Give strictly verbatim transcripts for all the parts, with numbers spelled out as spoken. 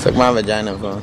Suck my vagina, bro.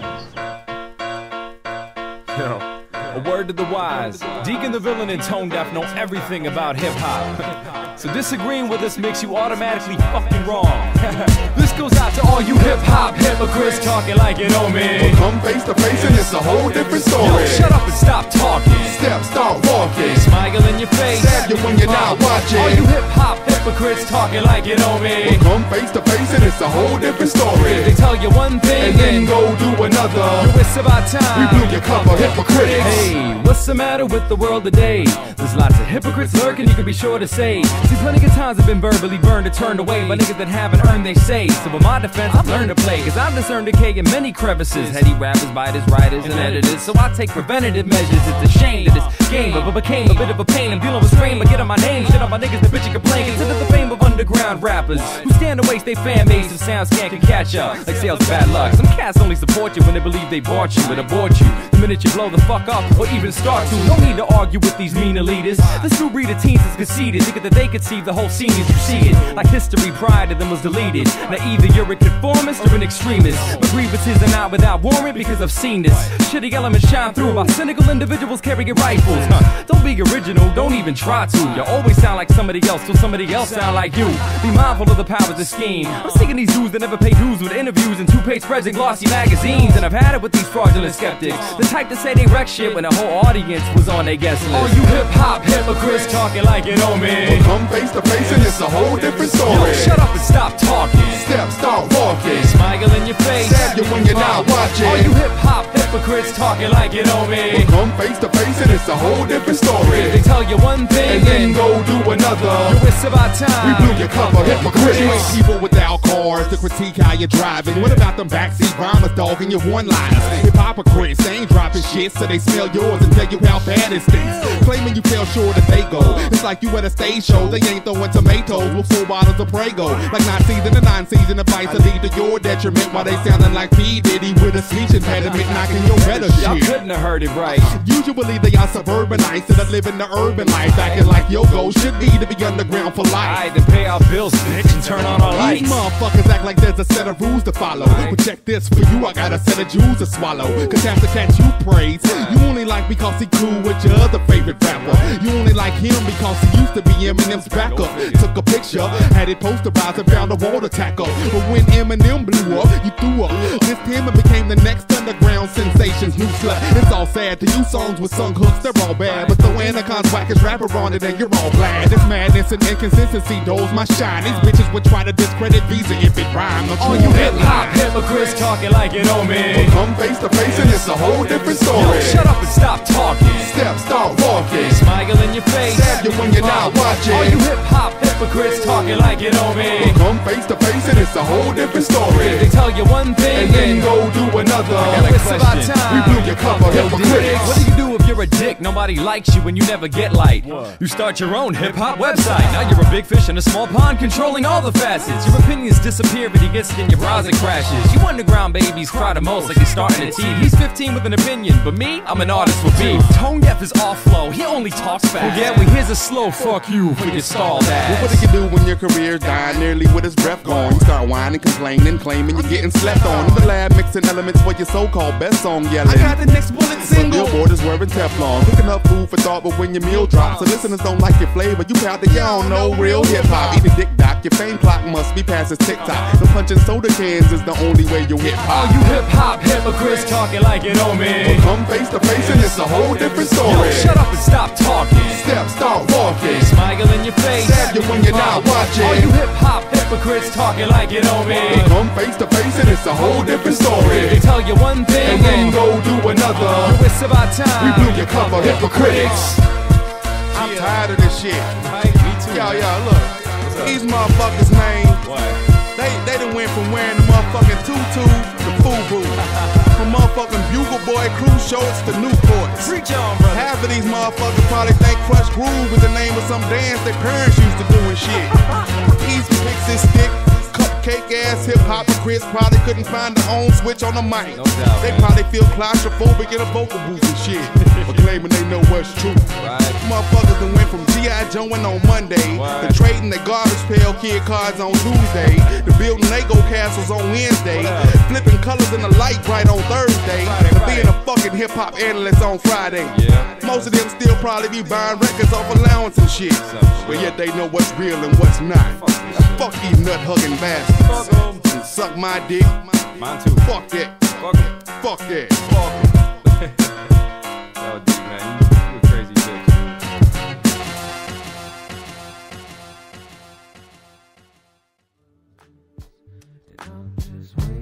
Yo, a word to the wise. Deacon the Villain and Tone Deaf know everything about hip-hop. So disagreeing with us makes you automatically fucking wrong. This goes out to all you hip-hop hypocrites talking like you know me. But come face to face and it's a whole different story. Yo, shut up and stop talking. Step, start walking. Smile in your face. Stab you when you're not watching. All you hip-hop hypocrites talking like you know me. But come face to face and it's a whole different story. They tell you one thing and then go do another. Yo, it's about time. We blew your cover, hypocrites. Hey, what's the matter with the world today? There's lots of hypocrites lurking, you can be sure to say. See, plenty of times I've been verbally burned or turned away by niggas that haven't earned they say. So with my defense, I've learned to play, cause I've discerned decay in many crevices. Heady rappers, biters, writers, and editors. So I take preventative measures. It's a shame that this game but became a bit of a pain. I'm dealing with strain, but get on my name. Shit on my niggas that bitch and complain. Consider the fame of underground rappers who stand to waste their fan base if sound scan can catch up. Like sales of bad luck. Some cats only support you when they believe they bought you and abort you the minute you blow the fuck up or even start to. No need to argue with these mean elitists. This new breed of teens is conceited, thinking that they could see the whole scene as you see it. Like history prior to them was deleted. Now either you're a conformist or an extremist. But grievances are not without warrant because I've seen this. Shitty elements shine through while cynical individuals carrying rifles. Huh. Don't be original, don't even try to. You always sound like somebody else till somebody else sound like you. Be mindful of the powers of scheme. I'm sick of these dudes that never pay dues with interviews and two-page spreads and glossy magazines. And I've had it with these fraudulent skeptics, the type to say they wreck shit when the whole audience was on their guest list. All you hip-hop hypocrites talking like you know me. But come face to face and it's a whole different story. Yo, shut up and stop talking. Step, start walking. Smile in your face. Stab you when you're not watching. All you hip-hop hypocrites talking like you know me. But come face to face and it's a whole different story. They tell you one thing and then go do another. Yo, it's about time. We blew your cover, hypocrites. You ain't people without cars to critique how you're driving. What about them backseat rhymers, dog, and your one-liners? Hypocrites, they ain't dropping shit, so they smell yours and tell you how bad it stinks. Claiming you fell short that they go. It's like you at a stage show, they ain't throwing tomatoes with full bottles of Prego. Like not season to non-season advice to lead to your detriment while they sounding like P. Diddy with a speech impediment knocking your better shit. Y'all couldn't have heard it right. Usually they are suburbanites that are living the urban life, acting like your goal should be to be underground for life. I had to pay our bills, bitch, and turn on our lights. These motherfuckers act like there's a set of rules to follow. But check this, for you I got a set of jewels to swallow. Cause after catch you praise, you only like because he cool with your other favorite rapper. You only like him because he used to be Eminem's backup. Took a picture, had it posterized and found a water tackle. But when Eminem blew up, you threw up. This him and became the next underground sensation's new slut. It's all sad to you, songs with sung hooks, they're all bad. But the Anacon's wackest rapper on it and you're all glad. This madness and inconsistency doles my shine. These bitches would try to discredit Visa if it rhymed. All you hip-hop hypocrites talking like you know me. But come face to face and it's a whole different story. Yo, shut up and stop talking. Step, start walking. Smile in your face. Stab you when you're not watching. All you hip-hop hypocrites talking like you know me. But come face to face and it's a whole different story. They tell you one thing and then go do another. It's about time. We blew your cover, hypocrites. What do you do if you're a dick? Nobody likes you and you never get light. You start your own hip-hop website. Now you're a big fish in a small pond controlling all the facets. Your opinions disappear but he gets in your browser crashes. You underground babies cry the most like you're starting a teen. He's fifteen with an opinion, but me, I'm an artist with beef. Tone Deaf is off flow, he only talks fast. Well, yeah, well here's a slow fuck you for your stalled ass. Well, what do you do when your career's dying nearly with his breath gone? You start whining, complaining, claiming you're getting slept on. In the lab mixing elements for your so-called best song yelling. I got the next bullet single. Billboard is wearing Teflon, cooking up food for thought, but when your meal drops, the listeners don't like your flavor. You pout that you don't know real hip-hop. Eat a dick doc, your fame clock must be past his TikTok. The punching soda cans is the only way you hip-hop. All you hip-hop hypocrites talking like you know me. But come face to face and it's a whole different story. Yo, shut up and stop talking. Step, start walking. Smile in your face. Stab you when you're not watching. All you hip-hop hypocrites talking like you know me. But come face to face and it's a whole different story. They tell you one thing and then go do another. Yo, it's about time. We blew your cover, hypocrites. I'm tired of this shit. Me too. Yo, yo, look. These motherfuckers, man. What? They they done went from wearing the motherfucking tutu to FUBU. From motherfucking Bugle Boy crew shorts to Newports. Preach on, brother. Half of these motherfuckers probably think Crush Groove is the name of some dance their parents used to do and shit. These picks this stick, cut cake ass hip hypocrites probably couldn't find their own switch on the mic. No doubt, they man. probably feel claustrophobic in a vocal booth and shit, but claiming they know what's true. Right. Motherfuckers that went from G I Joeing on Monday What? to trading their garbage pail kid cards on Tuesday to building Lego castles on Wednesday, flipping colors in the light bright on Thursday, Friday, to Friday. being a fucking hip hop analyst on Friday. Yeah. Most of them still probably be buying records off allowance and shit, but yet they know what's real and what's not. Fuck these nut hugging bastards. Fuck 'em. And suck my dick. Mine too. Fuck that. Fuck 'em. Fuck that. Fuck 'em. That was deep, man. You, you a crazy bitch. I'm just waiting.